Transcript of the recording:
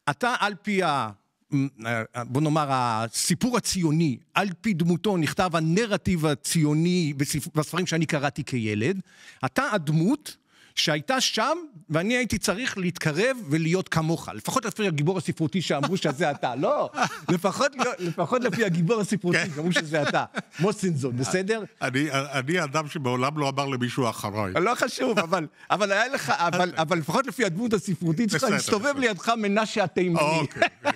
אתה על פי בוא נאמר, הסיפור הציוני, על פי דמותו נכתב הנרטיב הציוני בספרים שאני קראתי כילד, אתה הדמות שהייתה שם, ואני הייתי צריך להתקרב ולהיות כמוך, לפחות לפי הגיבור הספרותי שאמרו שזה אתה, לא, לפחות לפי הגיבור הספרותי שאמרו שזה אתה, מוסינזון, בסדר? אני אדם שמעולם לא אמר למישהו אחריי. לא חשוב, אבל היה לך, אבל לפחות לפי הדמות הספרותית שלך, הסתובב לידך מנשה התימני.